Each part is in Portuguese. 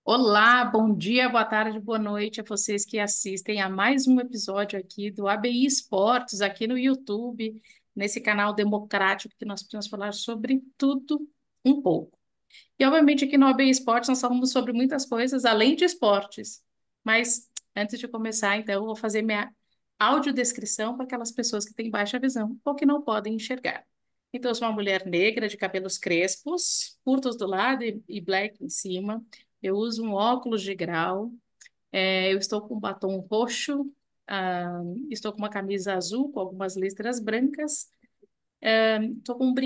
Olá, bom dia, boa tarde, boa noite a vocês que assistem a mais um episódio aqui do ABI Esportes, aqui no YouTube, nesse canal democrático que nós podemos falar sobre tudo um pouco. E, obviamente, aqui no ABI Esportes nós falamos sobre muitas coisas além de esportes. Mas, antes de começar, então, eu vou fazer minha audiodescrição para aquelas pessoas que têm baixa visão ou que não podem enxergar. Então, eu sou uma mulher negra de cabelos crespos, curtos do lado e black em cima. Eu uso um óculos de grau. Eu estou com um batom roxo. ah, Estou com uma camisa azul com algumas listras brancas. Estou com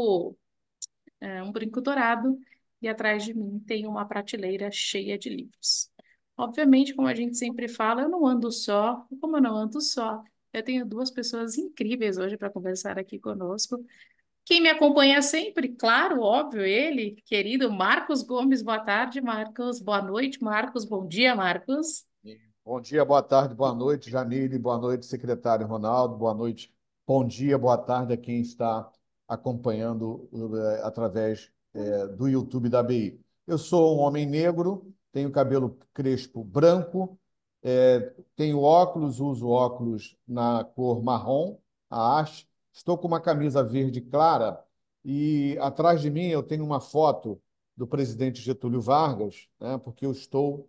um brinco dourado. E atrás de mim tem uma prateleira cheia de livros. Obviamente, como a gente sempre fala, eu não ando só. E como eu não ando só, eu tenho duas pessoas incríveis hoje para conversar aqui conosco. Quem me acompanha sempre, claro, óbvio, ele, querido Marcos Gomes. Boa tarde, Marcos. Boa noite, Marcos. Bom dia, Marcos. Bom dia, boa tarde, boa noite, Jamile, boa noite, secretário Ronaldo, boa noite, bom dia, boa tarde a quem está acompanhando através do YouTube da ABI. Eu sou um homem negro, tenho cabelo crespo branco, tenho óculos, uso óculos na cor marrom, a haste, estou com uma camisa verde clara e atrás de mim eu tenho uma foto do presidente Getúlio Vargas, né, porque eu estou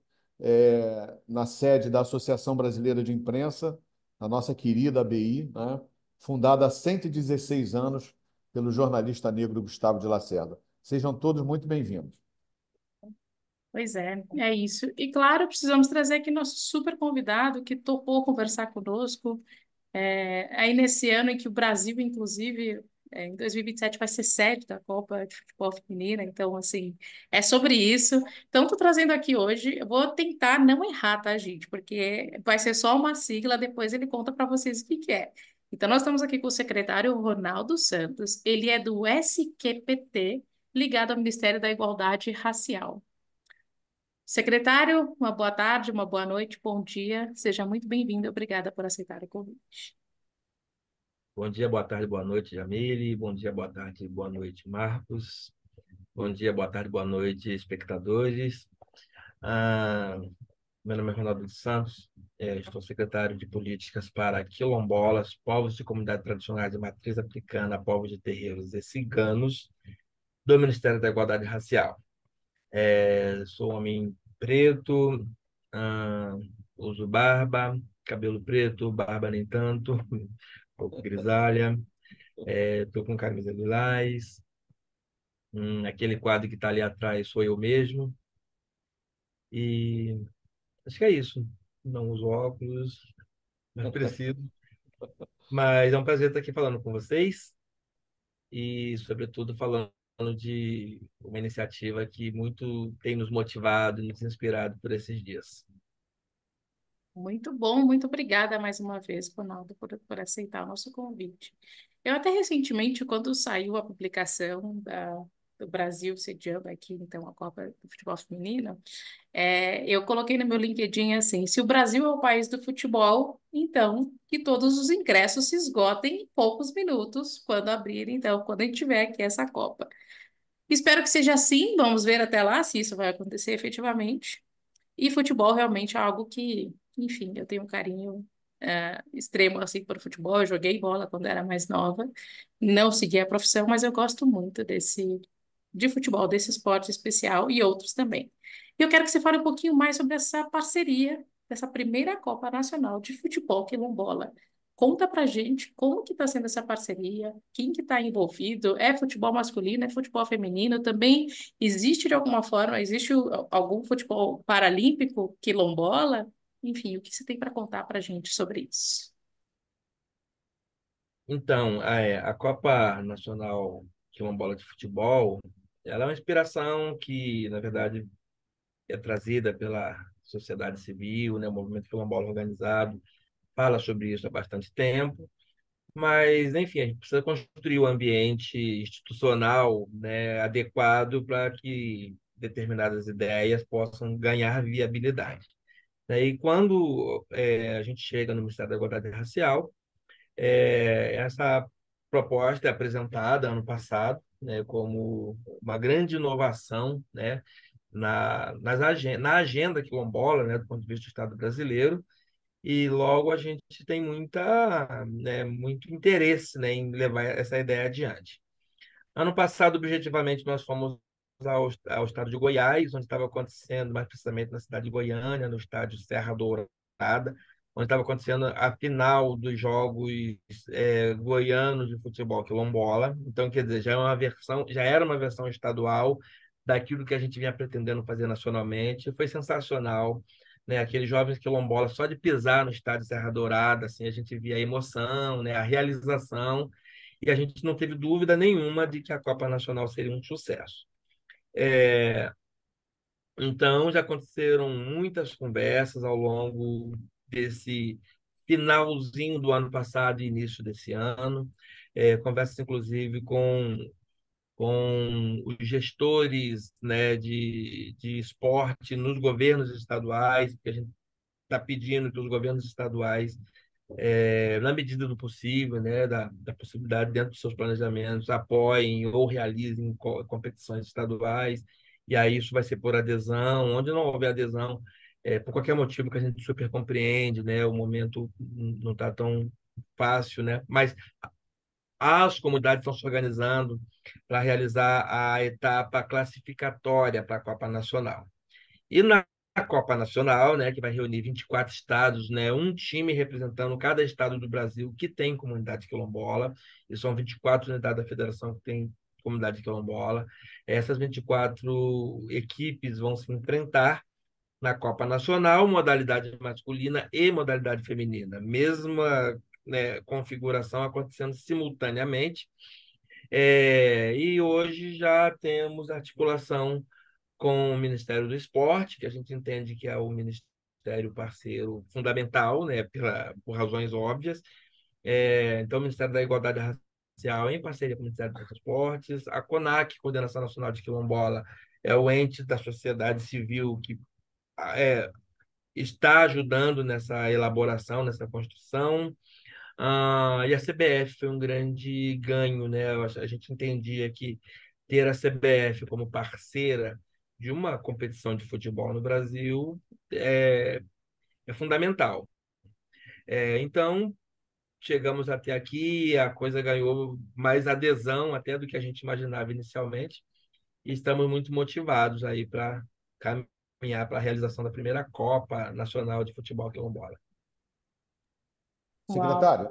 na sede da Associação Brasileira de Imprensa, a nossa querida ABI, né? Fundada há 116 anos pelo jornalista negro Gustavo de Lacerda. Sejam todos muito bem-vindos. Pois é isso. E claro, precisamos trazer aqui nosso super convidado que topou conversar conosco. Aí nesse ano em que o Brasil, inclusive, em 2027 vai ser sede da Copa de Futebol Feminina, então, assim, é sobre isso. Então, estou trazendo aqui hoje, eu vou tentar não errar, tá, gente? Porque vai ser só uma sigla, depois ele conta para vocês o que que é. Então, nós estamos aqui com o secretário Ronaldo Santos, ele é do SQPT, ligado ao Ministério da Igualdade Racial. Secretário, uma boa tarde, uma boa noite, bom dia, seja muito bem-vindo, obrigada por aceitar o convite. Bom dia, boa tarde, boa noite, Jamile. Bom dia, boa tarde, boa noite, Marcos. Bom dia, boa tarde, boa noite, espectadores. Ah, Meu nome é Ronaldo dos Santos, estou secretário de Políticas para quilombolas, povos de comunidades tradicionais de matriz africana, povos de terreiros e ciganos, do Ministério da Igualdade Racial. Sou um homem preto, ah, uso barba, cabelo preto, barba nem tanto, um pouco grisalha. Estou com camisa lilás. Aquele quadro que está ali atrás sou eu mesmo. E acho que é isso. Não uso óculos, não preciso. Mas é um prazer estar aqui falando com vocês e, sobretudo, falando de uma iniciativa que muito tem nos motivado e nos inspirado por esses dias. Muito bom, muito obrigada mais uma vez, Ronaldo, por aceitar o nosso convite. Eu até recentemente, quando saiu a publicação do Brasil sediando aqui, então, a Copa do Futebol Feminino, eu coloquei no meu LinkedIn assim, se o Brasil é o país do futebol, então que todos os ingressos se esgotem em poucos minutos quando abrir, então, quando a gente tiver aqui essa Copa. Espero que seja assim, vamos ver até lá se isso vai acontecer efetivamente. E futebol realmente é algo que, enfim, eu tenho um carinho extremo assim por futebol. Eu joguei bola quando era mais nova, não segui a profissão, mas eu gosto muito de futebol, desse esporte especial e outros também. E eu quero que você fale um pouquinho mais sobre essa parceria dessa primeira Copa Nacional de Futebol Quilombola. Conta pra gente como que está sendo essa parceria, quem que está envolvido, é futebol masculino, é futebol feminino, também existe de alguma forma, existe algum futebol paralímpico quilombola? Enfim, o que você tem para contar para a gente sobre isso? Então, a Copa Nacional Quilombola de Futebol, ela é uma inspiração que, na verdade, é trazida pela sociedade civil, né, o movimento quilombola organizado, fala sobre isso há bastante tempo, mas, enfim, a gente precisa construir o ambiente institucional, né, adequado para que determinadas ideias possam ganhar viabilidade. E quando a gente chega no Ministério da Igualdade Racial, essa proposta é apresentada ano passado, né, como uma grande inovação, né, na agenda quilombola, né, do ponto de vista do Estado brasileiro, e logo a gente tem muito interesse, né, em levar essa ideia adiante. Ano passado, objetivamente, nós fomos ao estado de Goiás, onde estava acontecendo, mais precisamente na cidade de Goiânia, no estádio Serra Dourada, onde estava acontecendo a final dos Jogos Goianos de Futebol Quilombola. Então, quer dizer, já era uma versão estadual daquilo que a gente vinha pretendendo fazer nacionalmente. Foi sensacional, né? Aqueles jovens quilombolas, só de pisar no estádio Serra Dourada, assim, a gente via a emoção, né? A realização, e a gente não teve dúvida nenhuma de que a Copa Nacional seria um sucesso. Então, já aconteceram muitas conversas ao longo desse finalzinho do ano passado e início desse ano, conversas, inclusive, com os gestores, né, de esporte nos governos estaduais, porque a gente está pedindo que os governos estaduais, na medida do possível, né, da possibilidade dentro dos seus planejamentos, apoiem ou realizem competições estaduais, e aí isso vai ser por adesão. Onde não houver adesão, por qualquer motivo que a gente super compreende, né, o momento não está tão fácil, né, mas as comunidades estão se organizando para realizar a etapa classificatória para a Copa Nacional. E na Copa Nacional, né, que vai reunir 24 estados, né, um time representando cada estado do Brasil que tem comunidade quilombola, e são 24 unidades da federação que tem comunidade quilombola. Essas 24 equipes vão se enfrentar na Copa Nacional, modalidade masculina e modalidade feminina. Mesma, né, configuração acontecendo simultaneamente. E hoje já temos articulação com o Ministério do Esporte, que a gente entende que é o ministério parceiro fundamental, né, por razões óbvias. Então, o Ministério da Igualdade Racial, em parceria com o Ministério dos Esportes, a CONAC, Coordenação Nacional de Quilombola, é o ente da sociedade civil que é, está ajudando nessa elaboração, nessa construção. E a CBF foi um grande ganho, né? A gente entendia que ter a CBF como parceira de uma competição de futebol no Brasil é fundamental. Então, chegamos até aqui, a coisa ganhou mais adesão até do que a gente imaginava inicialmente, e estamos muito motivados aí para caminhar para a realização da primeira Copa Nacional de Futebol Quilombola. Uau. Secretário,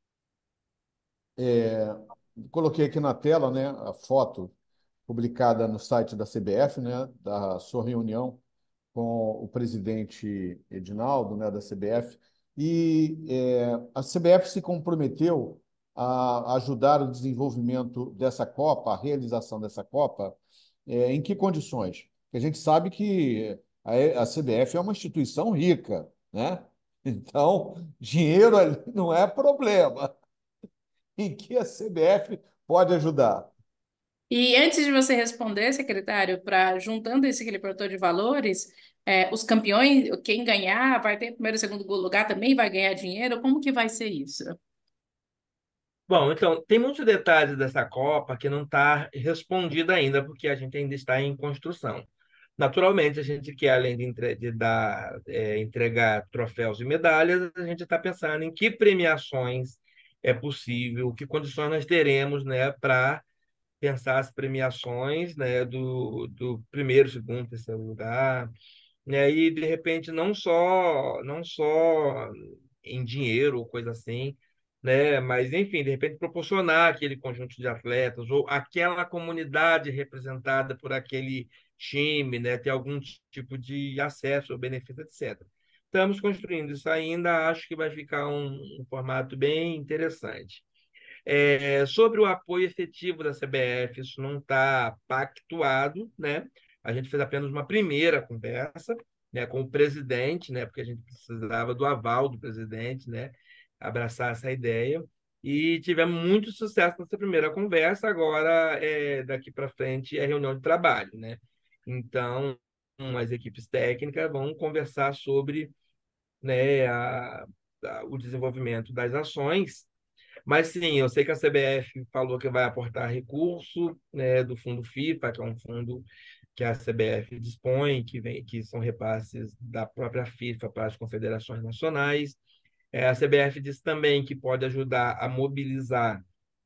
é, coloquei aqui na tela, né, a foto publicada no site da CBF, né, da sua reunião com o presidente Edinaldo, né, da CBF, e a CBF se comprometeu a ajudar o desenvolvimento dessa Copa, a realização dessa Copa, em que condições? Porque a gente sabe que a CBF é uma instituição rica, né? Então, dinheiro ali não é problema. Em que a CBF pode ajudar? E antes de você responder, secretário, para juntando esse aquele produtor de valores, os campeões, quem ganhar, vai ter primeiro e segundo lugar também vai ganhar dinheiro. Como que vai ser isso? Bom, então, tem muitos detalhes dessa Copa que não está respondido ainda, porque a gente ainda está em construção. Naturalmente, a gente quer, além entregar troféus e medalhas, a gente está pensando em que premiações é possível, que condições nós teremos, né, para pensar as premiações, né, do primeiro, segundo, terceiro lugar, e aí, de repente, não só em dinheiro ou coisa assim, né? Mas, enfim, de repente, proporcionar aquele conjunto de atletas ou aquela comunidade representada por aquele time, né? Ter algum tipo de acesso ou benefício, etc. Estamos construindo isso ainda, acho que vai ficar um formato bem interessante. Sobre o apoio efetivo da CBF, isso não está pactuado, né? A gente fez apenas uma primeira conversa, né, com o presidente, né, porque a gente precisava do aval do presidente, né, abraçar essa ideia. E tivemos muito sucesso nessa primeira conversa. Agora, daqui para frente, é reunião de trabalho, né? Então, as equipes técnicas vão conversar sobre, né, o desenvolvimento das ações, Mas sim, eu sei que a CBF falou que vai aportar recurso, né, do fundo FIFA, que é um fundo que a CBF dispõe, que são repasses da própria FIFA para as confederações nacionais. A CBF disse também que pode ajudar a mobilizar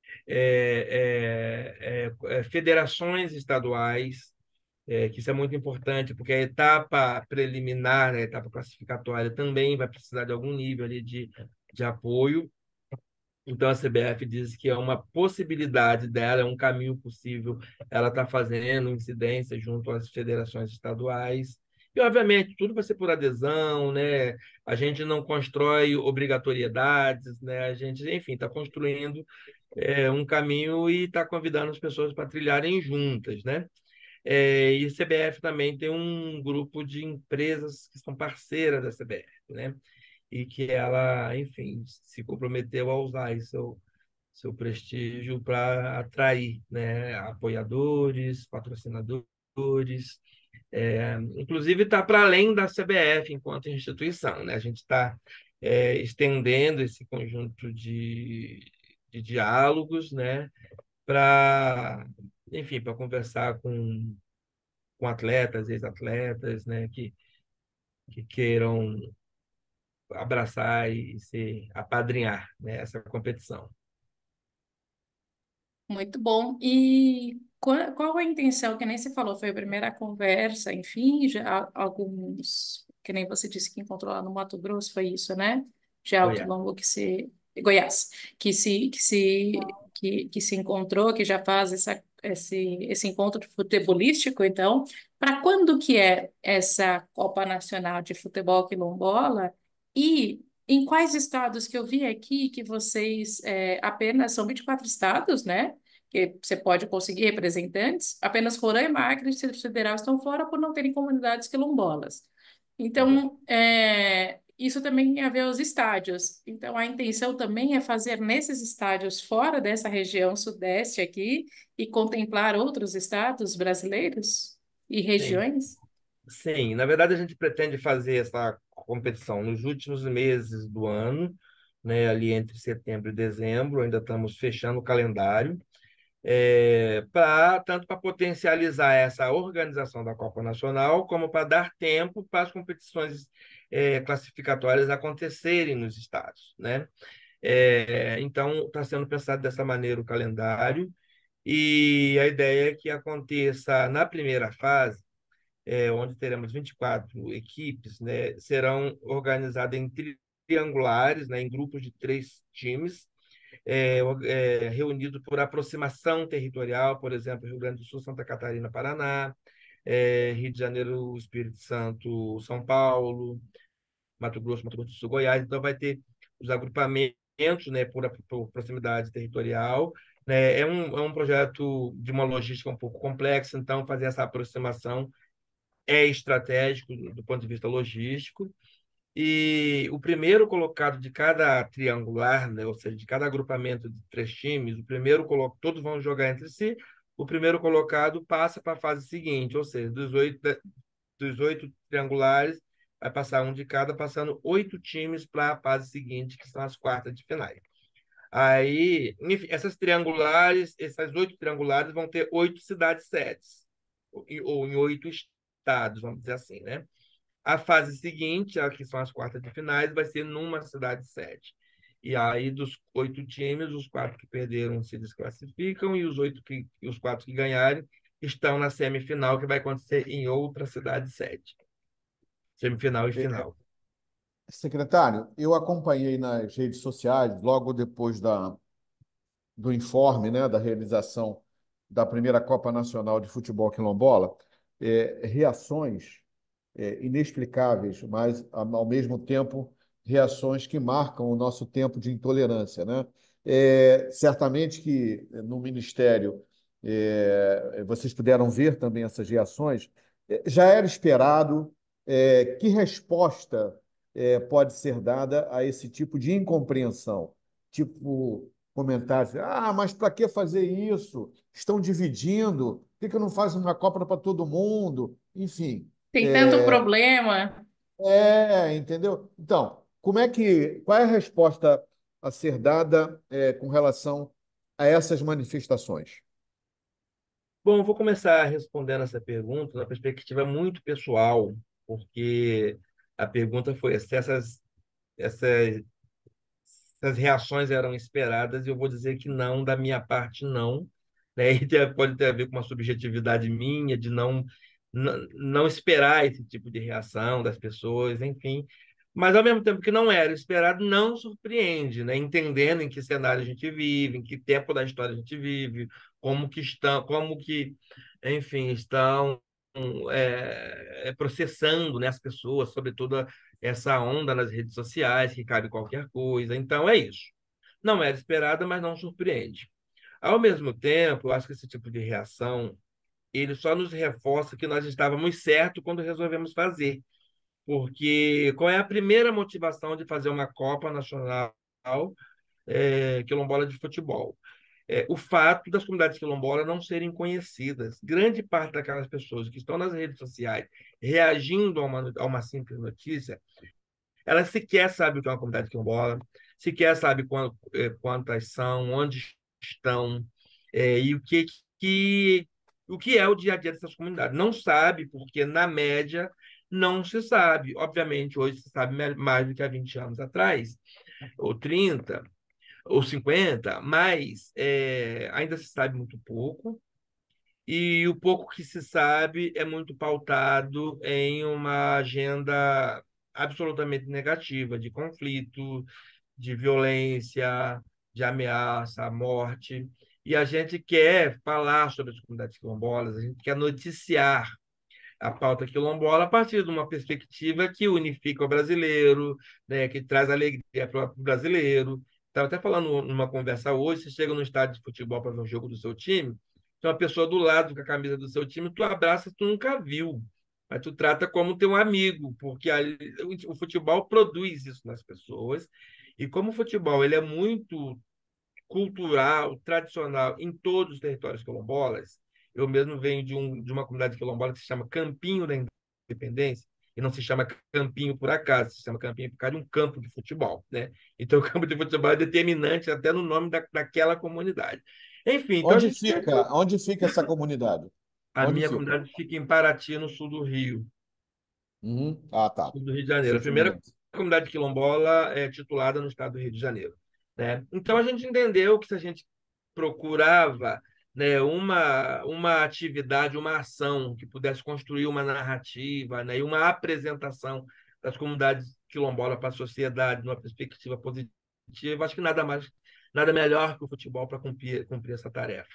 federações estaduais, que isso é muito importante, porque a etapa preliminar, a etapa classificatória, também vai precisar de algum nível ali de apoio. Então, a CBF diz que é uma possibilidade dela, é um caminho possível. Ela está fazendo incidência junto às federações estaduais. E, obviamente, tudo vai ser por adesão, né? A gente não constrói obrigatoriedades, né? A gente, enfim, está construindo um caminho e está convidando as pessoas para trilharem juntas, né? E a CBF também tem um grupo de empresas que são parceiras da CBF, né? E que ela, enfim, se comprometeu a usar seu prestígio para atrair, né, apoiadores, patrocinadores, inclusive está para além da CBF enquanto instituição, né? A gente está estendendo esse conjunto de diálogos, né, para, enfim, para conversar com atletas, ex-atletas, né, que queiram abraçar e se apadrinhar, né, essa competição. Muito bom. E qual a intenção? Que nem você falou, foi a primeira conversa, enfim, já alguns, que nem você disse que encontrou lá no Mato Grosso, foi isso, né? Já o Goiás. Quilombo Goiás, que se encontrou, que já faz esse encontro futebolístico, então, para quando que é essa Copa Nacional de Futebol Quilombola? E em quais estados que eu vi aqui que vocês apenas são 24 estados, né? Que você pode conseguir representantes, apenas Roraima, Acre e Distrito Federal estão fora por não terem comunidades quilombolas. Exato. Então, isso também tem a ver aos estádios. Então, a intenção também é fazer nesses estádios fora dessa região sudeste aqui e contemplar outros estados brasileiros e Sim. regiões. Sim, na verdade a gente pretende fazer essa competição nos últimos meses do ano, né, ali entre setembro e dezembro, ainda estamos fechando o calendário, tanto para potencializar essa organização da Copa Nacional, como para dar tempo para as competições classificatórias acontecerem nos estados, né? Então, está sendo pensado dessa maneira o calendário, e a ideia é que aconteça na primeira fase, onde teremos 24 equipes, né, serão organizadas em triangulares, né, em grupos de 3 times, reunidos por aproximação territorial, por exemplo, Rio Grande do Sul, Santa Catarina, Paraná, Rio de Janeiro, Espírito Santo, São Paulo, Mato Grosso do Sul, Goiás. Então, vai ter os agrupamentos, né, por proximidade territorial. Né? É um projeto de uma logística um pouco complexa, então, fazer essa aproximação é estratégico do ponto de vista logístico. E o primeiro colocado de cada triangular, né, ou seja, de cada agrupamento de 3 times, todos vão jogar entre si. O primeiro colocado passa para a fase seguinte, ou seja, dos oito triangulares, vai passar um de cada, passando 8 times para a fase seguinte, que são as quartas de finais. Aí, enfim, essas 8 triangulares vão ter 8 cidades-sedes, ou em 8 estados, vamos dizer assim, né? A fase seguinte, que são as quartas de finais, vai ser numa cidade-sede. E aí, dos 8 times, os 4 que perderam se desclassificam e os 4 que ganharem estão na semifinal, que vai acontecer em outra cidade-sede. Semifinal e É, final. secretário, eu acompanhei nas redes sociais, logo depois do informe, né, da realização da primeira Copa Nacional de Futebol Quilombola, reações inexplicáveis, mas ao mesmo tempo reações que marcam o nosso tempo de intolerância, né? Certamente que no Ministério vocês puderam ver também essas reações. Já era esperado. Que resposta pode ser dada a esse tipo de incompreensão? Tipo, comentários, mas para que fazer isso? Estão dividindo, por que não faz uma Copa para todo mundo? Enfim, Tem tanto é, problema. entendeu? Então, qual é a resposta? a ser dada com relação a essas manifestações? Bom, eu vou começar respondendo essa pergunta na perspectiva muito pessoal, porque a pergunta foi se essas essas reações eram esperadas, e eu vou dizer que não, da minha parte, não. Né? Pode ter a ver com uma subjetividade minha, de não esperar esse tipo de reação das pessoas, enfim. Mas, ao mesmo tempo que não era esperado, não surpreende, né? Entendendo em que cenário a gente vive, em que tempo da história a gente vive, enfim, estão processando, né, as pessoas, sobretudo essa onda nas redes sociais, que cabe qualquer coisa. Então, é isso. Não era esperada, mas não surpreende. Ao mesmo tempo, eu acho que esse tipo de reação, ele só nos reforça que nós estávamos certos quando resolvemos fazer. Porque qual é a primeira motivação de fazer uma Copa Nacional quilombola de futebol? O fato das comunidades quilombolas não serem conhecidas. Grande parte daquelas pessoas que estão nas redes sociais reagindo a uma simples notícia, ela sequer sabe o que é uma comunidade quilombola, sequer sabe quantas são, onde estão, e o que é o dia a dia dessas comunidades. Não sabe, porque, na média, não se sabe. Obviamente, hoje se sabe mais do que há 20 anos atrás, ou 30, ou 50, mas ainda se sabe muito pouco. E o pouco que se sabe é muito pautado em uma agenda absolutamente negativa, de conflito, de violência, de ameaça, morte. E a gente quer falar sobre as comunidades quilombolas, a gente quer noticiar a pauta quilombola a partir de uma perspectiva que unifica o brasileiro, né, que traz alegria para o brasileiro. Estava até falando numa conversa hoje, você chega no estádio de futebol para ver um jogo do seu time, tem uma pessoa do lado com a camisa do seu time, tu abraça, tu nunca viu, mas tu trata como teu amigo, porque o futebol produz isso nas pessoas, e como o futebol ele é muito cultural, tradicional em todos os territórios quilombolas. Eu mesmo venho de uma comunidade quilombola que se chama Campinho da Independência, e não se chama Campinho por acaso, se chama Campinho por causa de um campo de futebol, né? Então, o campo de futebol é determinante até no nome daquela comunidade. Enfim, então a gente tem Onde fica essa comunidade? a Onde minha fica? comunidade fica em Paraty, no sul do Rio, Uhum. Ah, tá. sul do Rio de Janeiro. Sul A primeira Fluminense. comunidade quilombola é titulada no estado do Rio de Janeiro, né? Então a gente entendeu que se a gente procurava, né, uma atividade, uma ação que pudesse construir uma narrativa, né, e uma apresentação das comunidades quilombolas para a sociedade numa perspectiva positiva, acho que nada mais, nada melhor que o futebol para cumprir essa tarefa.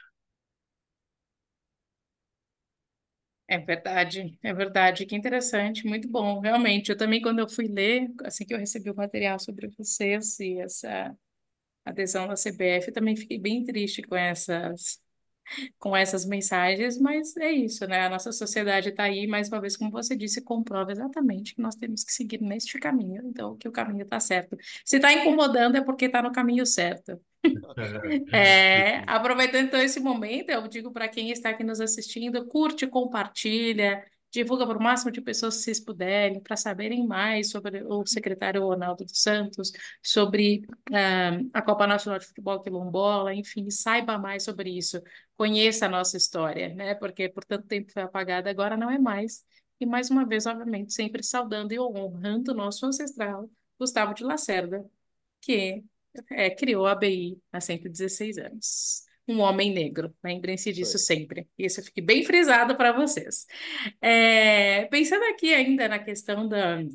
É verdade, que interessante, muito bom, realmente. Eu também, quando eu fui ler, assim que eu recebi o material sobre vocês e essa adesão da CBF, eu também fiquei bem triste com essas mensagens, mas é isso, né? A nossa sociedade está aí, mais uma vez, como você disse, comprova exatamente que nós temos que seguir neste caminho, então que o caminho está certo. Se está incomodando é porque está no caminho certo. Aproveitando então esse momento, eu digo para quem está aqui nos assistindo, curte, compartilha, divulga para o máximo de pessoas que vocês puderem, para saberem mais sobre o secretário Ronaldo dos Santos, sobre a Copa Nacional de Futebol Quilombola, enfim, saiba mais sobre isso, conheça a nossa história, né? Porque por tanto tempo foi apagada, agora não é mais. E mais uma vez, obviamente, sempre saudando e honrando o nosso ancestral, Gustavo de Lacerda, que criou a ABI há 116 anos. Um homem negro, lembrem-se Isso disso aí. sempre. Isso fique bem frisado para vocês. Pensando aqui ainda na questão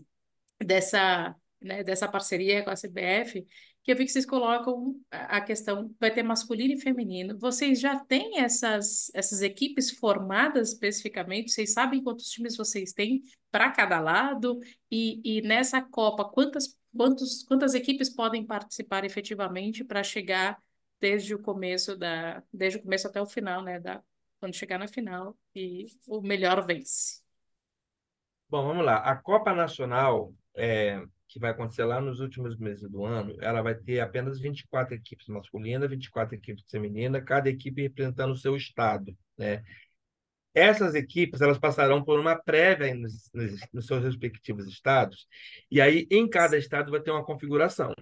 dessa parceria com a CBF, que eu vi que vocês colocam a questão, vai ter masculino e feminino. Vocês já têm essas equipes formadas especificamente? Vocês sabem quantos times vocês têm para cada lado? E nessa Copa, quantas equipes podem participar efetivamente para chegar desde o começo até o final, né? Quando chegar na final e o melhor vence. Bom, vamos lá. A Copa Nacional, que vai acontecer lá nos últimos meses do ano, ela vai ter apenas 24 equipes masculinas, 24 equipes femininas, cada equipe representando o seu estado, né? Essas equipes elas passarão por uma prévia nos seus respectivos estados, e aí em cada estado vai ter uma configuração.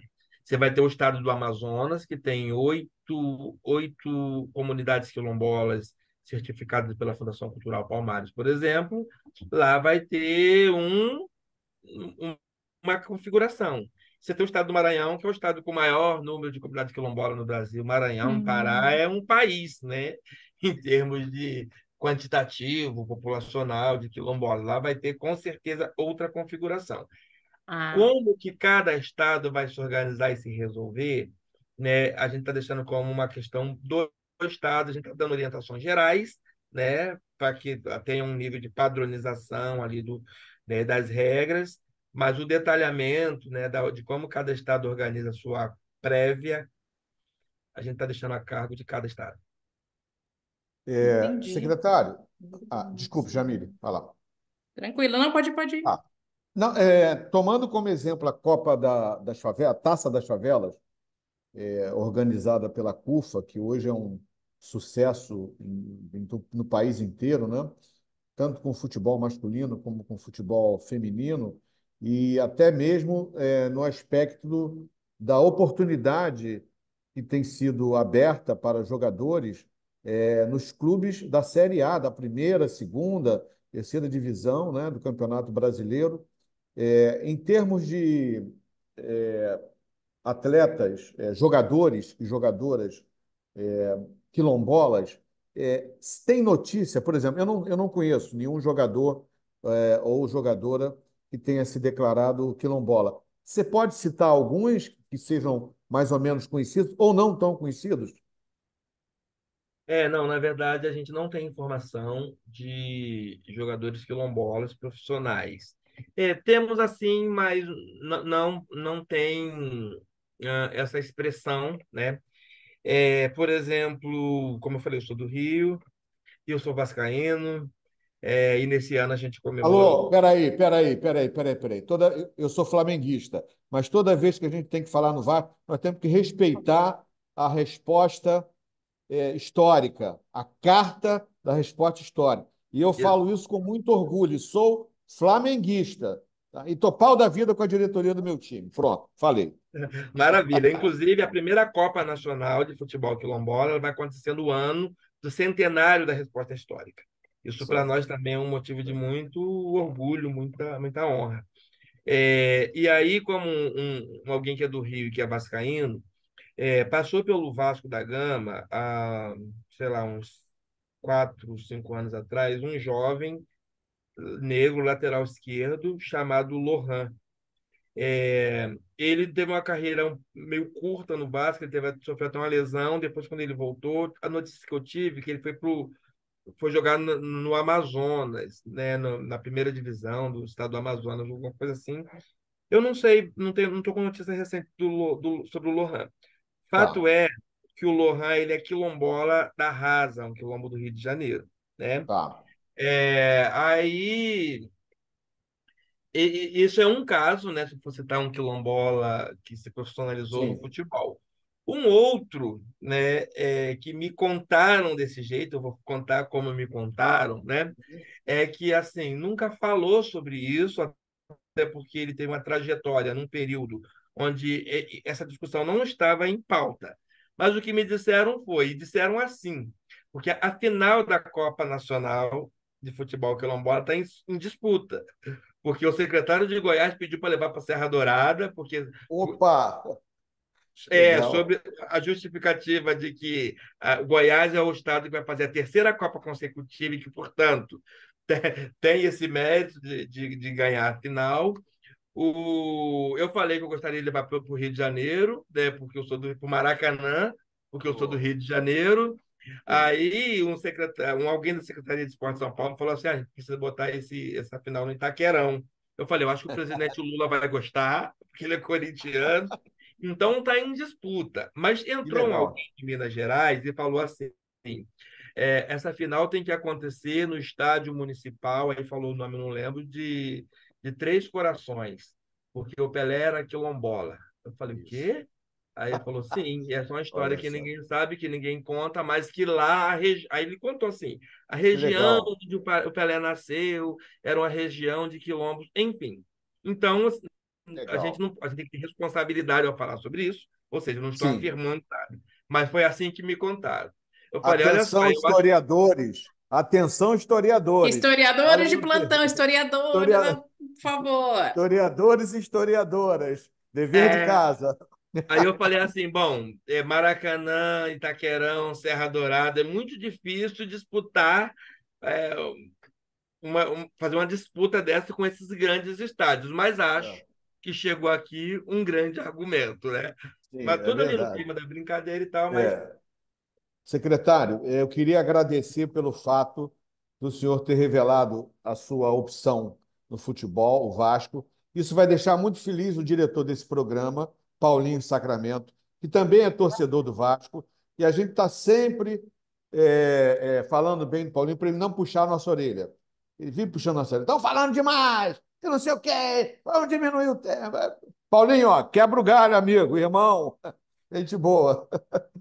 Você vai ter o estado do Amazonas, que tem oito comunidades quilombolas certificadas pela Fundação Cultural Palmares, por exemplo. Lá vai ter um- uma configuração. Você tem o estado do Maranhão, que é o estado com o maior número de comunidades quilombolas no Brasil. Maranhão, Pará Hum. é um país, né? Em termos de quantitativo, populacional de quilombolas. Lá vai ter, com certeza, outra configuração. Ah, Como que cada estado vai se organizar e se resolver, né? A gente está deixando como uma questão do estado, a gente está dando orientações gerais, né? Para que tenha um nível de padronização ali né, das regras, mas o detalhamento, né, de como cada estado organiza a sua prévia, a gente está deixando a cargo de cada estado. entendi. Secretário, desculpe, Jamile, vai lá. Tranquilo. Não, pode ir. Ah, não, tomando como exemplo a Copa das Favelas, a Taça das Favelas, organizada pela CUFA, que hoje é um sucesso no país inteiro, né? Tanto com futebol masculino como com futebol feminino, e até mesmo no aspecto da oportunidade que tem sido aberta para jogadores nos clubes da Série A, da primeira, segunda, terceira divisão, né, do Campeonato Brasileiro. Em termos de atletas, jogadores e jogadoras quilombolas, tem notícia, por exemplo, eu não conheço nenhum jogador ou jogadora que tenha se declarado quilombola. Você pode citar alguns que sejam mais ou menos conhecidos ou não tão conhecidos? Não, na verdade, a gente não tem informação de jogadores quilombolas profissionais. Temos assim, mas não tem essa expressão, né? Por exemplo, como eu falei, eu sou do Rio, e eu sou vascaíno, e nesse ano a gente Alô, comemorou. peraí. Eu sou flamenguista, mas toda vez que a gente tem que falar no VAR, nós temos que respeitar a resposta histórica, a carta da resposta histórica. E eu falo isso com muito orgulho. E sou flamenguista. Tá? E tô pau da vida com a diretoria do meu time. Pronto, falei. Maravilha. Inclusive, a primeira Copa Nacional de Futebol Quilombola vai acontecer no ano do centenário da resposta histórica. Isso para Certo. nós também é um motivo de muito orgulho, muita honra. E aí, como alguém que é do Rio e que é vascaíno, passou pelo Vasco da Gama há, sei lá, uns 4, 5 anos atrás, um jovem negro lateral esquerdo chamado Lohan. Ele teve uma carreira meio curta no Vasco, ele sofreu até uma lesão. Depois, quando ele voltou, a notícia que eu tive é que ele foi jogar no Amazonas, né, na primeira divisão do estado do Amazonas, alguma coisa assim. Eu não sei, não estou com notícia recente sobre o Lohan. Fato Tá, é que o Lohan ele é quilombola da Rasa, um quilombo do Rio de Janeiro, né? tá. Aí isso é um caso, né? Se você tá um quilombola que se profissionalizou no Sim. futebol. Um outro, né, que me contaram desse jeito, eu vou contar como me contaram, né? É que assim nunca falou sobre isso, até porque ele teve uma trajetória num período onde essa discussão não estava em pauta. Mas o que me disseram assim, porque a final da Copa Nacional de Futebol Quilombola está em disputa, porque o secretário de Goiás pediu para levar para Serra Dourada, porque Opa, legal. sobre a justificativa de que Goiás é o estado que vai fazer a terceira Copa consecutiva e que, portanto, tem esse mérito de ganhar a final. Eu falei que eu gostaria de levar para o Rio de Janeiro, né, porque eu sou do pro Maracanã, porque eu sou do Pô, Rio de Janeiro. sim. Aí alguém da Secretaria de Esporte de São Paulo falou assim: a gente precisa botar essa final no Itaquerão. Eu falei, eu acho que o presidente Lula vai gostar, porque ele é corintiano. Então está em disputa. Mas Que entrou legal. alguém de Minas Gerais e falou assim: essa final tem que acontecer no estádio municipal, aí falou o nome, não lembro, de Três Corações, porque o Pelé era quilombola. Eu falei, o Isso. quê? Aí ele falou, sim, e essa é uma história Olha que só. ninguém sabe, que ninguém conta, mas que lá, aí ele contou assim, a Que região legal. onde o Pelé nasceu era uma região de quilombos, enfim. Então, Legal. a gente tem que ter responsabilidade ao falar sobre isso, ou seja, eu não estou Sim. afirmando nada. Mas foi assim que me contaram. Eu falei, olha só, Atenção, eu acho historiadores. Atenção, historiadores. Para Historiadores de não ter plantão, historiadores, historia- por favor. historiadores e historiadoras. Dever de é, casa. aí eu falei assim, bom, Maracanã, Itaquerão, Serra Dourada, é muito difícil disputar, é, fazer uma disputa dessa com esses grandes estádios, mas acho É, que chegou aqui um grande argumento, né? sim, Mas é tudo ali no verdade. clima da brincadeira e tal, mas É. Secretário, eu queria agradecer pelo fato do senhor ter revelado a sua opção no futebol, o Vasco. Isso vai deixar muito feliz o diretor desse programa, Paulinho Sacramento, que também é torcedor do Vasco. E a gente está sempre falando bem do Paulinho para ele não puxar a nossa orelha. Ele vive puxando a nossa orelha. Estão falando demais, que não sei o quê, vamos diminuir o tempo. Paulinho, ó, quebra o galho, amigo, irmão. Gente boa.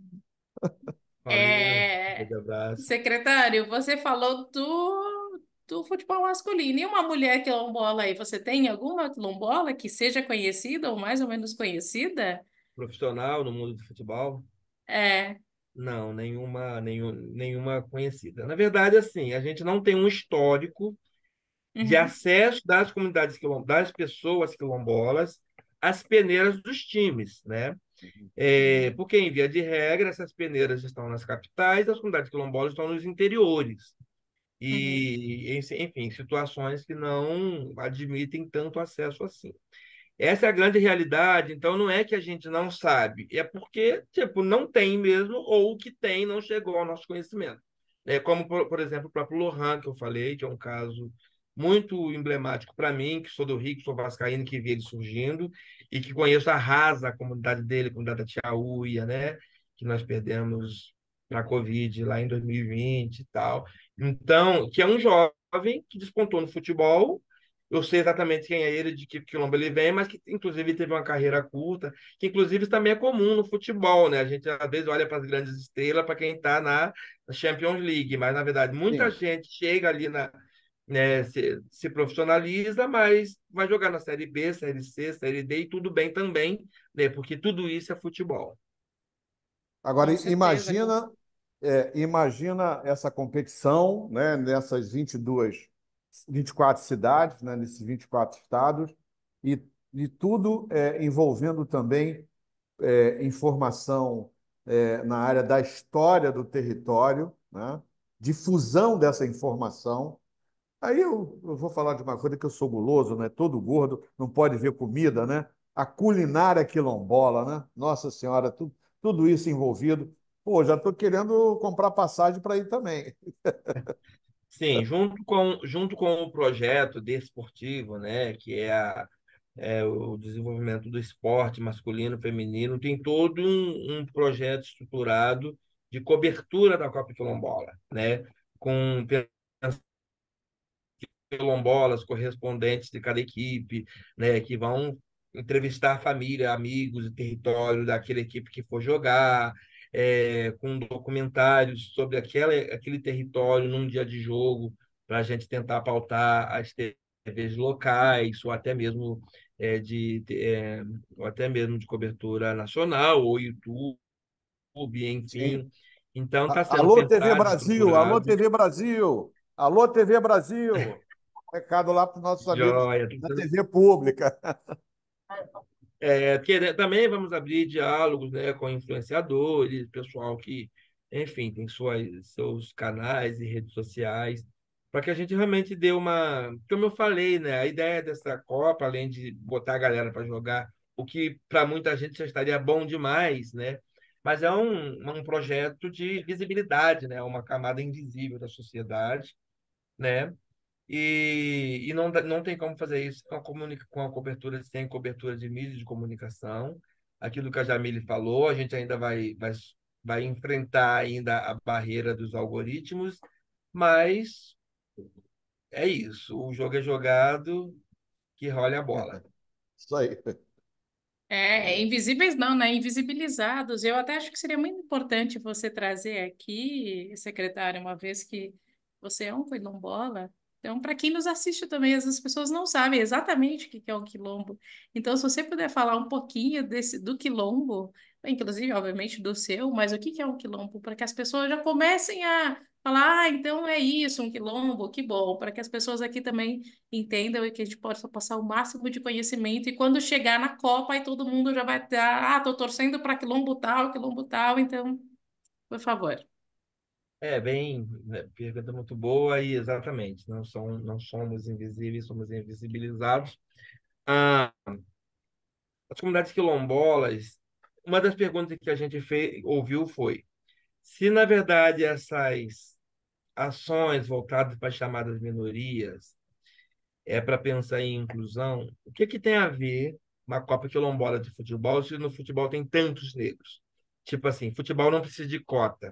Paulinho, É, grande abraço. secretário, você falou do futebol masculino. E uma mulher quilombola aí? Você tem alguma quilombola que seja conhecida ou mais ou menos conhecida? Profissional no mundo do futebol? É. Não, nenhuma conhecida. Na verdade, assim, a gente não tem um histórico de Uhum, acesso das comunidades das pessoas quilombolas às peneiras dos times, né? Porque, em via de regra, essas peneiras estão nas capitais, as comunidades quilombolas estão nos interiores. uhum, E, enfim, situações que não admitem tanto acesso assim. Essa é a grande realidade, então não é que a gente não sabe, é porque, tipo, não tem mesmo, ou o que tem não chegou ao nosso conhecimento. Como, por exemplo, o próprio Lohan, que eu falei, que é um caso muito emblemático para mim, que sou do Rio, que sou vascaíno, que vi ele surgindo, e que conheço a rasa, a comunidade dele, a comunidade da Tiaúia, né? Que nós perdemos para a Covid lá em 2020 e tal. Então, que é um jovem que despontou no futebol. Eu sei exatamente quem é ele, de que quilombo ele vem, mas que inclusive teve uma carreira curta, que inclusive isso também é comum no futebol, né? A gente às vezes olha para as grandes estrelas, para quem está na Champions League, mas na verdade muita Sim. gente chega ali né, se profissionaliza, mas vai jogar na Série B, Série C, Série D e tudo bem também, né? Porque tudo isso é futebol. Agora, com certeza. imagina essa competição, né, nessas 24 cidades, né, nesses 24 estados, e, e tudo envolvendo também informação na área da história do território, né, difusão dessa informação. Aí eu vou falar de uma coisa que eu sou guloso, né? Todo gordo não pode ver comida, né? A culinária quilombola, né? Nossa Senhora, tudo isso envolvido. Pô, já estou querendo comprar passagem para ir também. Sim, junto com o projeto desportivo, né, que é o desenvolvimento do esporte masculino, feminino, tem todo um projeto estruturado de cobertura da Copa Quilombola, né, com quilombolas, correspondentes de cada equipe, né, que vão entrevistar a família, amigos e território daquela equipe que for jogar, com documentários sobre aquele território num dia de jogo, para a gente tentar pautar as TVs locais, ou até mesmo de cobertura nacional, ou YouTube, Sim. enfim. Então, está sendo Alô, TV pensado, Brasil! Alô, estruturado. TV Brasil! Alô, TV Brasil! Recado lá para os nossos amigos Joia, da TV pública. também vamos abrir diálogos, né, com influenciadores, pessoal que, enfim, tem seus canais e redes sociais, para que a gente realmente dê como eu falei, né, a ideia dessa Copa, além de botar a galera para jogar, o que para muita gente já estaria bom demais, né, mas é um projeto de visibilidade, né, uma camada invisível da sociedade, né, e não tem como fazer isso com a cobertura, sem cobertura de mídias de comunicação. Aquilo que a Jamile falou, a gente ainda vai enfrentar ainda a barreira dos algoritmos, mas é isso. O jogo é jogado, que role a bola. Isso aí. Invisíveis não, né? Invisibilizados. Eu até acho que seria muito importante você trazer aqui, secretário, uma vez que você é um quilombola, Então, para quem nos assiste também, as pessoas não sabem exatamente o que é um quilombo. Então, se você puder falar um pouquinho do quilombo, inclusive, obviamente, do seu, mas o que é um quilombo? Para que as pessoas já comecem a falar, ah, então é isso, um quilombo, que bom, para que as pessoas aqui também entendam e que a gente possa passar o máximo de conhecimento. E quando chegar na Copa, aí todo mundo já vai estar, ah, tô torcendo para quilombo tal, então, por favor. Bem, né, pergunta muito boa e exatamente, não somos invisíveis, somos invisibilizados. Ah, as comunidades quilombolas, uma das perguntas que a gente ouviu foi se, na verdade, essas ações voltadas para as chamadas minorias é para pensar em inclusão, o que que tem a ver uma Copa Quilombola de futebol se no futebol tem tantos negros? Tipo assim, futebol não precisa de cota.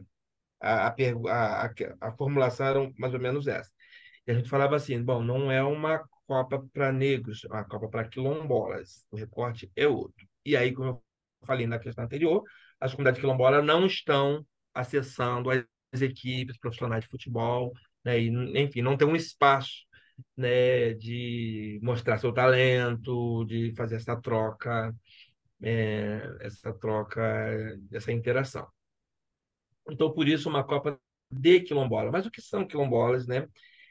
A formulação era mais ou menos essa. E a gente falava assim, bom, não é uma Copa para negros, é uma Copa para quilombolas. O recorte é outro. E aí, como eu falei na questão anterior, as comunidades quilombolas não estão acessando as equipes profissionais de futebol, né? E, enfim, não tem um espaço, né, de mostrar seu talento, de fazer essa troca, essa interação. Então, por isso, uma Copa de quilombola. Mas o que são quilombolas, né?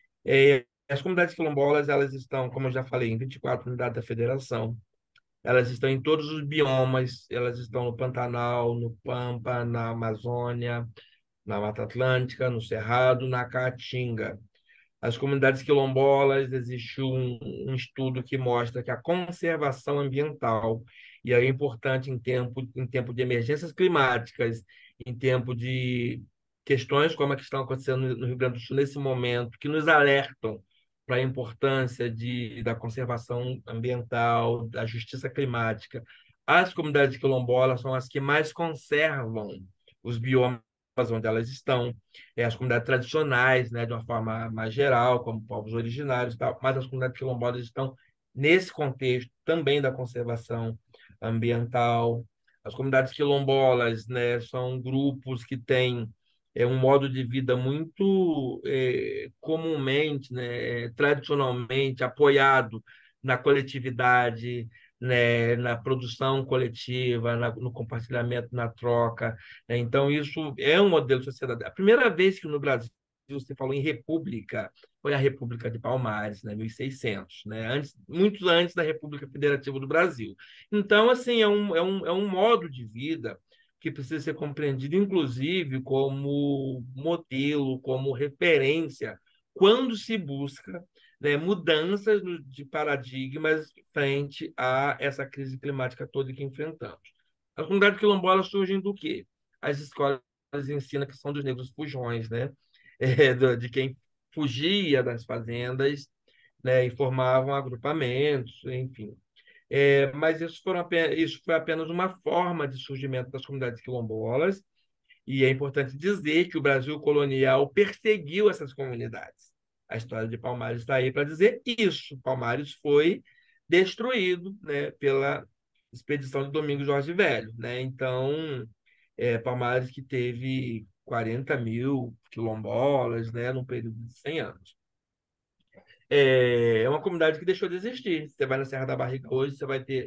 As comunidades quilombolas, elas estão, como eu já falei, em 24 unidades da federação. Elas estão em todos os biomas, elas estão no Pantanal, no Pampa, na Amazônia, na Mata Atlântica, no Cerrado, na Caatinga. As comunidades quilombolas, existe um estudo que mostra que a conservação ambiental, e aí é importante em tempo de emergências climáticas, em tempo de questões como a que estão acontecendo no Rio Grande do Sul nesse momento, que nos alertam para a importância da conservação ambiental, da justiça climática. As comunidades quilombolas são as que mais conservam os biomas onde elas estão, as comunidades tradicionais, né, de uma forma mais geral, como povos originários e tal, mas as comunidades quilombolas estão nesse contexto também da conservação ambiental. As comunidades quilombolas, né, são grupos que têm um modo de vida muito comumente, né, tradicionalmente apoiado na coletividade, né, na produção coletiva, no compartilhamento, na troca, né? Então, isso é um modelo de sociedade. A primeira vez que no Brasil você falou em república foi a República de Palmares, né, 1600, né? Muito antes da República Federativa do Brasil. Então, assim, é um modo de vida que precisa ser compreendido, inclusive, como modelo, como referência, quando se busca, né, mudanças de paradigmas frente a essa crise climática toda que enfrentamos. As comunidades quilombolas surgem do quê? As escolas ensinam que são dos negros fujões, né? De quem fugia das fazendas, né? E formavam agrupamentos, enfim. Mas isso foi apenas uma forma de surgimento das comunidades quilombolas, e é importante dizer que o Brasil colonial perseguiu essas comunidades. A história de Palmares está aí para dizer isso. Palmares foi destruído, né, pela expedição de Domingos Jorge Velho, né? Então, Palmares que teve 40 mil quilombolas, né, num período de 100 anos. É uma comunidade que deixou de existir. Você vai na Serra da Barriga hoje, você vai ter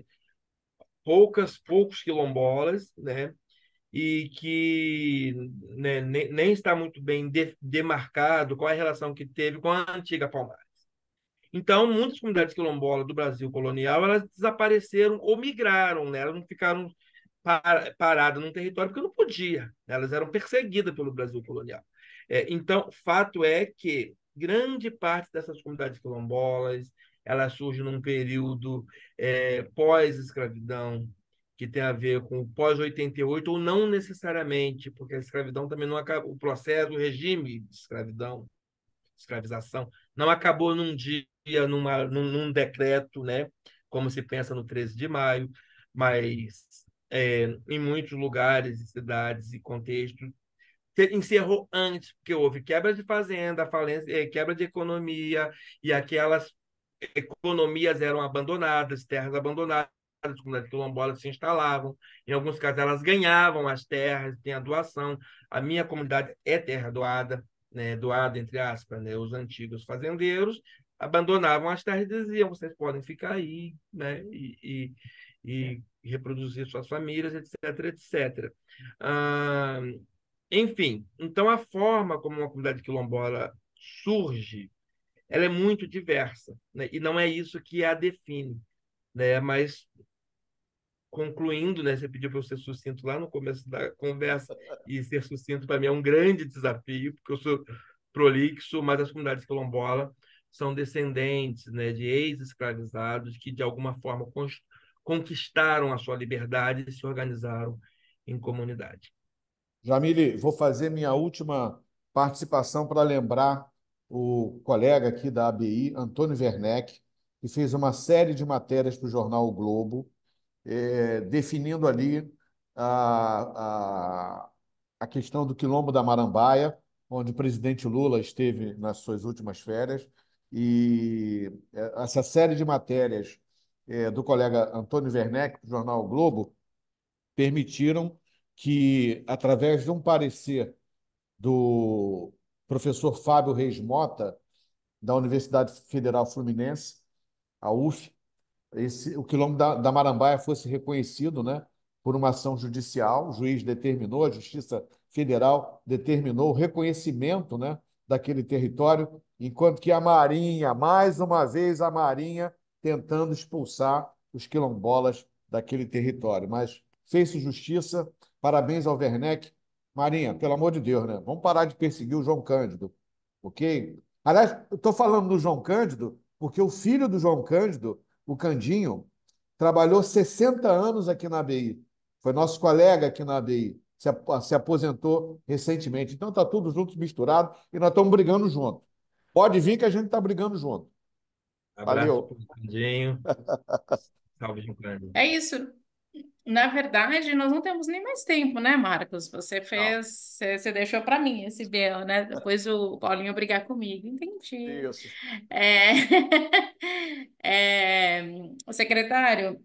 poucos quilombolas, né? E que, né, nem está muito bem demarcado qual é a relação que teve com a antiga Palmares. Então, muitas comunidades quilombolas do Brasil colonial, elas desapareceram ou migraram, né? Elas não ficaram paradas num território porque não podia, né? Elas eram perseguidas pelo Brasil colonial. Então, fato é que grande parte dessas comunidades quilombolas, elas surgem num período pós-escravidão, que tem a ver com o pós-88, ou não necessariamente, porque a escravidão também não acaba, o processo, o regime de escravização, não acabou num dia, num decreto, né? Como se pensa no 13 de maio, mas em muitos lugares, cidades e contextos, encerrou antes, porque houve quebra de fazenda, falência, quebra de economia, e aquelas economias eram abandonadas, terras abandonadas, as comunidades quilombolas se instalavam. Em alguns casos, elas ganhavam as terras, tem a doação. A minha comunidade é terra doada, né, doado, entre aspas, né, os antigos fazendeiros abandonavam as terras e diziam: vocês podem ficar aí, né, e reproduzir suas famílias, etc, etc. Ah, enfim, então a forma como uma comunidade quilombola surge, ela é muito diversa, né, e não é isso que a define, né, mas concluindo, né, você pediu para eu ser sucinto lá no começo da conversa, e ser sucinto para mim é um grande desafio, porque eu sou prolixo, mas as comunidades quilombolas são descendentes, né, de ex-escravizados que, de alguma forma, conquistaram a sua liberdade e se organizaram em comunidade. Jamile, vou fazer minha última participação para lembrar o colega aqui da ABI, Antônio Werneck, que fez uma série de matérias para o jornal O Globo, definindo ali a, a, a questão do Quilombo da Marambaia, onde o presidente Lula esteve nas suas últimas férias. E essa série de matérias do colega Antônio Werneck, do jornal O Globo, permitiram que, através de um parecer do professor Fábio Reis Mota, da Universidade Federal Fluminense, a UF, o quilombo da Marambaia fosse reconhecido, né, por uma ação judicial. O juiz determinou, a Justiça Federal determinou o reconhecimento, né, daquele território, enquanto que a Marinha, mais uma vez, a Marinha tentando expulsar os quilombolas daquele território. Mas fez-se justiça. Parabéns ao Werneck. Marinha, pelo amor de Deus, né? Vamos parar de perseguir o João Cândido, ok? Aliás, eu estou falando do João Cândido porque o filho do João Cândido, o Candinho, trabalhou 60 anos aqui na ABI. Foi nosso colega aqui na ABI. Se aposentou recentemente. Então está tudo junto, misturado, e nós estamos brigando junto. Pode vir que a gente está brigando junto. Abraço Valeu. para o Candinho. Salve, Gincana. É isso. Na verdade, nós não temos nem mais tempo, né, Marcos? Você Não, fez, você deixou para mim esse BO, né? Depois o Paulinho brigar comigo. Entendi. isso. É... É... O secretário,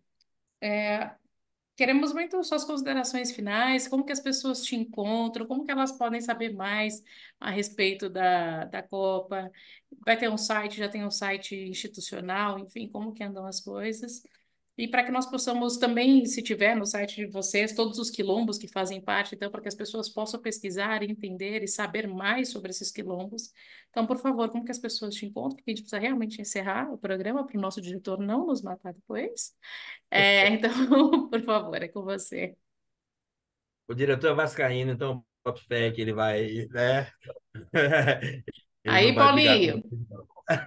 queremos muito suas considerações finais, como que as pessoas te encontram, como que elas podem saber mais a respeito da Copa. Vai ter um site, já tem um site institucional, enfim, como que andam as coisas. E para que nós possamos também, se tiver no site de vocês, todos os quilombos que fazem parte, então, para que as pessoas possam pesquisar, entender e saber mais sobre esses quilombos. Então, por favor, como que as pessoas te encontram? Porque a gente precisa realmente encerrar o programa para o nosso diretor não nos matar depois. Então, por favor, é com você. O diretor é vascaíno, então boto fé que ele vai, né? Ele não Aí, vai brigar com Paulinho, você, não.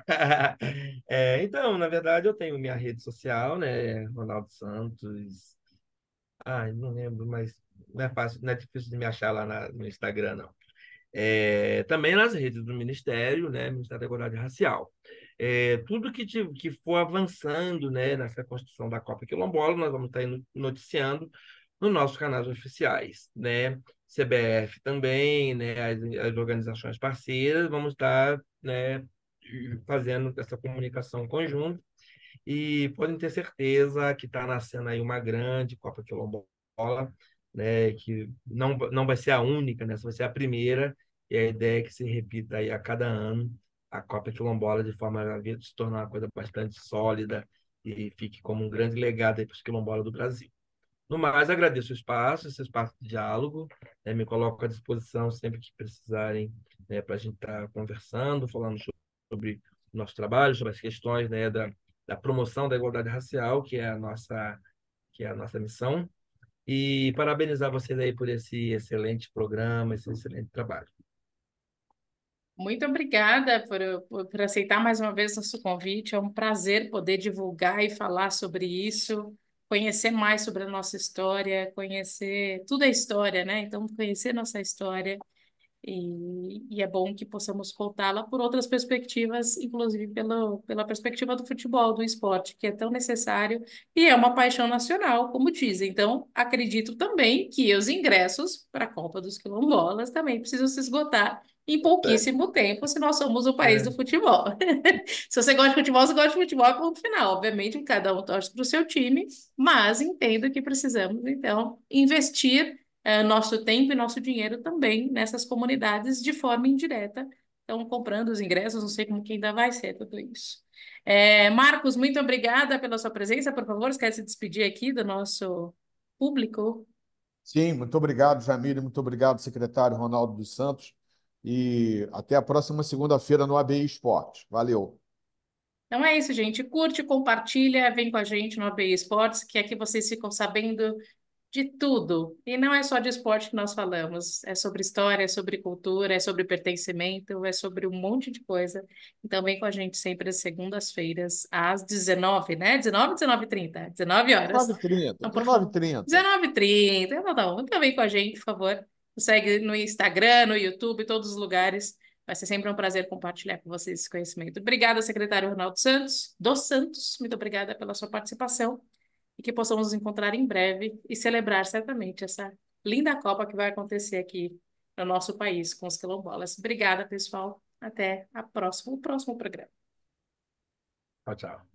Então, na verdade, eu tenho minha rede social, né? Ronaldo Santos. Ai, não lembro, mas não é fácil, não é difícil de me achar lá no Instagram, não. Também nas redes do Ministério, né? Ministério da Igualdade Racial. Tudo que for avançando, né, nessa construção da Copa Quilombola, nós vamos estar aí noticiando nos nossos canais oficiais, né? CBF também, né? As organizações parceiras, vamos estar, né, fazendo essa comunicação conjunta e podem ter certeza que está nascendo aí uma grande Copa Quilombola, né? Que não vai ser a única, né? Essa vai ser a primeira, e a ideia é que se repita aí a cada ano a Copa Quilombola de forma a se tornar uma coisa bastante sólida e fique como um grande legado aí para os quilombolas do Brasil. No mais, agradeço o espaço, esse espaço de diálogo, né, me coloco à disposição sempre que precisarem, né, para a gente estar conversando, falando sobre o nosso trabalho, sobre as questões, né, da promoção da igualdade racial, que é a nossa missão, e parabenizar vocês aí por esse excelente programa, esse excelente trabalho. muito obrigada por aceitar mais uma vez nosso convite. É um prazer poder divulgar e falar sobre isso, conhecer mais sobre a nossa história, conhecer tudo é história, né? Então, conhecer nossa história. E é bom que possamos contá-la por outras perspectivas, inclusive pela perspectiva do futebol, do esporte, que é tão necessário e é uma paixão nacional, como dizem. Então, acredito também que os ingressos para a Copa dos Quilombolas também precisam se esgotar em pouquíssimo tempo, se nós somos o país do É. futebol. Se você gosta de futebol, você gosta de futebol, é ponto final. Obviamente, cada um torce para o seu time, mas entendo que precisamos, então, investir nosso tempo e nosso dinheiro também nessas comunidades de forma indireta. Estão comprando os ingressos, não sei como que ainda vai ser tudo isso. Marcos, muito obrigada pela sua presença. Por favor, você quer se despedir aqui do nosso público? Sim, muito obrigado, Jamile, muito obrigado, secretário Ronaldo dos Santos. E até a próxima segunda-feira no ABI Esporte. Valeu. Então é isso, gente. Curte, compartilha, vem com a gente no ABI Esportes, que aqui vocês ficam sabendo de tudo. E não é só de esporte que nós falamos, é sobre história, é sobre cultura, é sobre pertencimento, é sobre um monte de coisa. Então vem com a gente sempre às segundas-feiras, às 19, né? 19, 19h30, 19 horas. 19h30, Então, por favor, 19h30. 19h30, então tá bom. Então vem com a gente, por favor. Nos segue no Instagram, no YouTube, todos os lugares. Vai ser sempre um prazer compartilhar com vocês esse conhecimento. Obrigada, secretário Ronaldo Santos, dos Santos. Muito obrigada pela sua participação e que possamos nos encontrar em breve e celebrar certamente essa linda Copa que vai acontecer aqui no nosso país com os quilombolas. Obrigada, pessoal. Até o próximo programa. Tchau, tchau.